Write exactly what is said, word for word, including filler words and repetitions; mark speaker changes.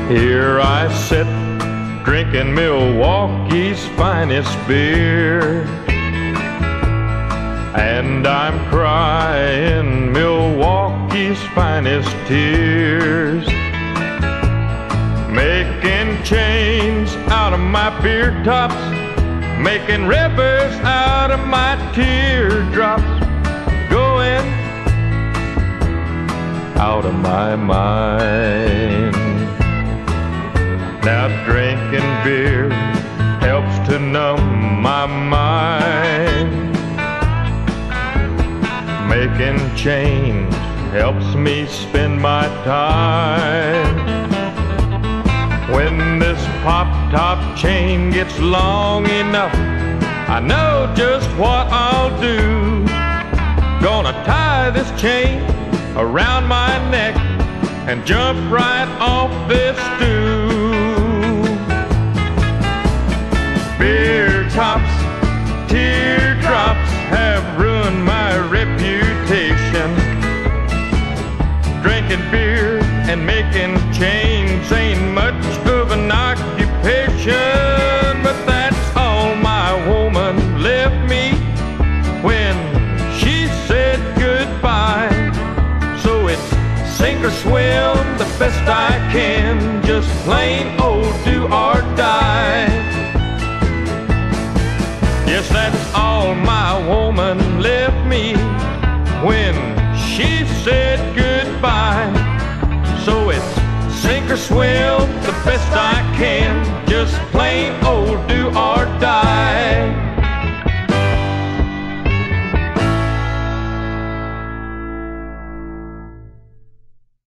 Speaker 1: Here I sit, drinking Milwaukee's finest beer, and I'm crying Milwaukee's finest tears, making chains out of my beer tops, making rivers out of my teardrops, going out of my mind. Now drinking beer helps to numb my mind. Making change helps me spend my time. When this pop-top chain gets long enough, I know just what I'll do. Gonna tie this chain around my neck and jump right off this stool. Beer tops, teardrops have ruined my reputation. Drinking beer and making chains ain't much of an occupation, but that's all my woman left me when she said goodbye. So it's sink or swim the best I can, just plain old do or die. Yes, that's all my woman left me when she said goodbye. So it's sink or swim